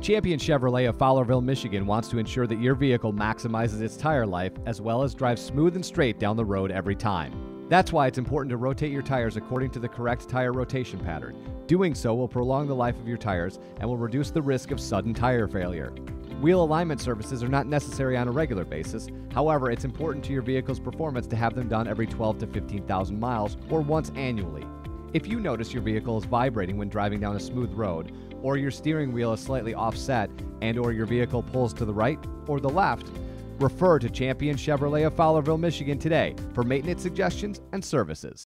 Champion Chevrolet of Fowlerville, Michigan wants to ensure that your vehicle maximizes its tire life as well as drives smooth and straight down the road every time. That's why it's important to rotate your tires according to the correct tire rotation pattern. Doing so will prolong the life of your tires and will reduce the risk of sudden tire failure. Wheel alignment services are not necessary on a regular basis. However, it's important to your vehicle's performance to have them done every 12 to 15,000 miles or once annually. If you notice your vehicle is vibrating when driving down a smooth road, or your steering wheel is slightly offset and/or your vehicle pulls to the right or the left, refer to Champion Chevrolet of Fowlerville, Michigan today for maintenance suggestions and services.